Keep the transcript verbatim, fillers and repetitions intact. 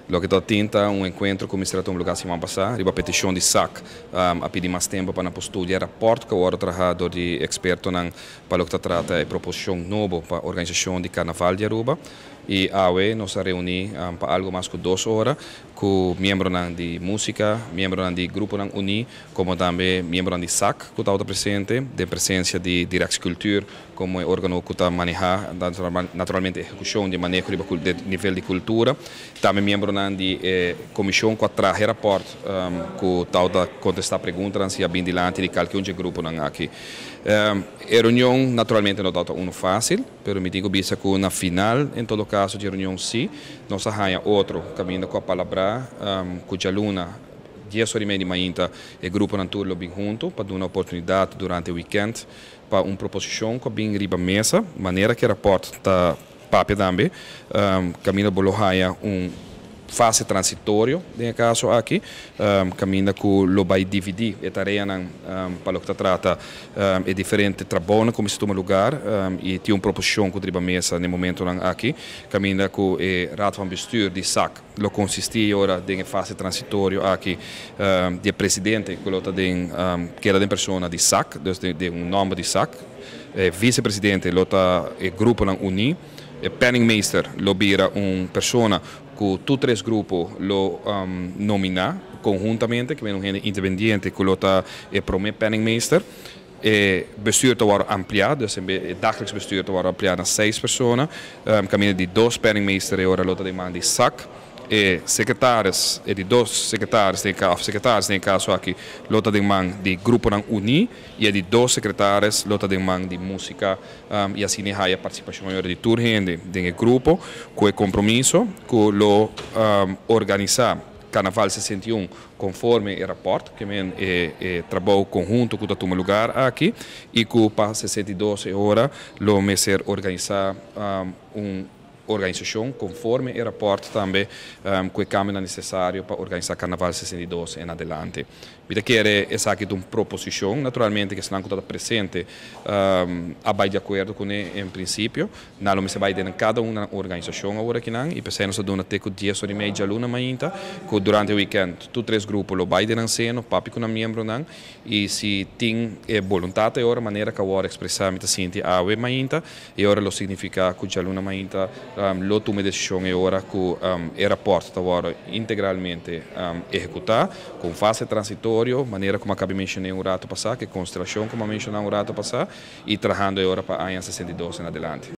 Lo que tinta um encontro com o Ministério do Lugar semana passada, uma petição de S A C um, a pedir mais tempo para postulhar rapport que agora trabalhado de experto na para o que trata a proposição nova para a organização de Carnaval de Aruba. E a U E nos reunimos um, para algo mais que duas horas com membros de música, membros do grupo Uni, como também membros de S A C que estão presentes, de presença de Direx Cultura, como é órgão que está manejar naturalmente a execução de manejo de nível de cultura, também membros da eh, comissão que traz rapport um, que está contestar perguntas se há bem dilante de qualquer grupo aqui. Um, a reunião naturalmente não está um fácil, mas me digo bisa que na final, em todo caso de reunião sim, nós arranha outro caminho com a palavra, um, cuja luna dez horas e meia de manhã o grupo não turno bem junto para dar uma oportunidade durante o weekend para uma proposição que bem riba mesa, maneira que o rapport está papel também, um, caminho bolohaya um fase transitório, nesse caso aqui, um, caminha que lo vai dividir a tarefa um, para o que trata um, é diferente trabalho como se toma lugar um, e tem uma proposição que driba mesa no momento aqui, caminha que é rato van bestuur de S A C, lo consiste ora em fase transitório aqui um, de presidente que lo tem um, que era de pessoa de S A C, dus de, de um nome de S A C, é, vice-presidente lo tá é grupo na Uni, e penningmeester lo bira uma pessoa que tutti três grupos lo um, nomina conjuntamente, que é um independente que lo está é prome penningmeester. E bestuur te worden ampliado, dus het dagelijks bestuur te worden ampliado naar zes personen. Um, caminho de dois penningmeester e ora lo de man de S A C. E secretários, e de dois secretários, de caso, secretários, em caso aqui, lota de man de grupo na Uni, e de dois secretários, lota de man de música, um, e assim há a participação maior de toda gente do grupo, com o compromisso, com lo um, organizar Carnaval sessenta e um conforme o rapport, que é, é, é trabalho conjunto que está tomando lugar aqui, e que para sessenta e dois horas, lo meser organizar um, um organização conforme o rapport também um, que é necessário para organizar Carnaval sessenta e dois em adelante. Vida que é essa aqui uma proposição, naturalmente que está presente, um, a vai de acordo com ele em princípio, não me se vai em cada uma organização agora aqui não, e pensamos que até com dez horas e meia de aluna ainda, que durante o weekend, tu três grupos lo vai de seno, papi com um membro não, e se tem é, vontade agora maneira que agora expressar me sente a we ainda, e agora lo significa que a aluna ainda um, lo toma decisão e agora que um, o rapport está agora integralmente um, executar com fase transitória, maneira como acabei mencionando um rato passado, que é constelação como mencionei um rato passado, e trabalhando agora para a sessenta e dois em adelante.